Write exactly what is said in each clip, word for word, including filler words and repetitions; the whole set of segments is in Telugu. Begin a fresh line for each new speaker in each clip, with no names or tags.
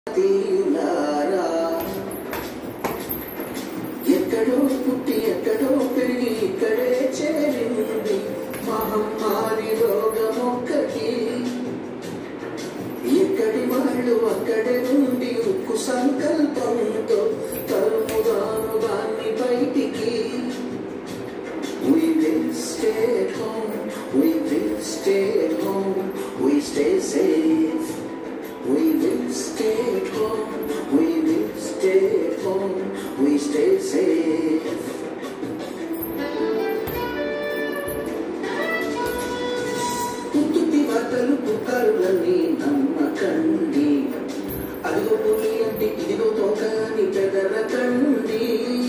ఎక్కడో పుట్టి ఎక్కడో పెరిగి ఇక్కడే చేరింది మహమ్మారి రోగమొక్కటి. ఎక్కడి వాళ్ళు అక్కడే నుండి ఉక్కు సంకల్పంతో తరుముదాను దాన్ని బయటికి. We will stay at home, we will stay at home, we stay safe. We will stay at home, we will stay at home, we stay safe. పుట్టుటి వార్తలు పుకారులని నమ్మకండి, అదిగో పులి అంటే ఇదిగో తోక అని పెదరకండి.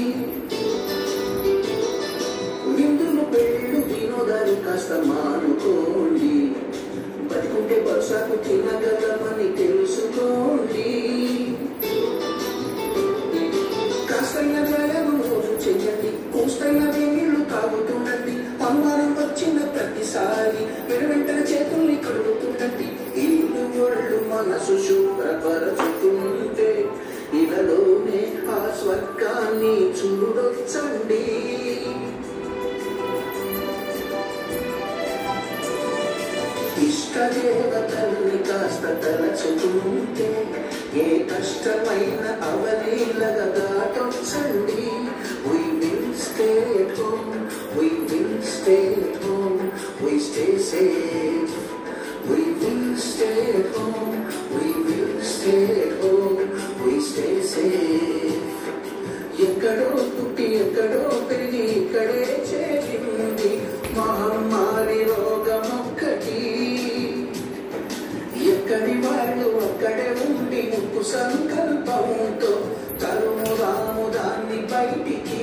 విందులు పెళ్ళు వినోదాలు కాస్త మానుకోండి, బతుకుంటే బరుసాకు తినగలమని తెలుసుకోండి. కాస్తైన వ్యాయామం రోజు చెయ్యండి, కోస్తైన నీళ్లు తాగుతుండండి. అనుమానం వచ్చిన ప్రతిసారి వెనువెంటన చేతుల్ని కడుగుతుండండి. ఇల్లు ఒళ్ళు మనసు శుభ్రపరచుతుంటే ఇలాలోనే ఆ స్వర్గాన్ని చూడొచ్చండి. ఇష్టదేవతల్ని కాస్త తలచుకుంటే ఏ కష్టమైన అవలీలగా దాటొచ్చండి. We will stay at home, we will stay at home, we stay safe. We will stay at home, we will stay at home, we stay safe. ఎక్కడో పుట్టి ఎక్కడో పెరిగి ఇక్కడే చేరింది మహమ్మారి రోగమొక్కటి. ఎక్కడి వాళ్ళు అక్కడే ఉండి ఉక్కు సంకల్పంతో తరుముదాము దాన్ని బయటికి.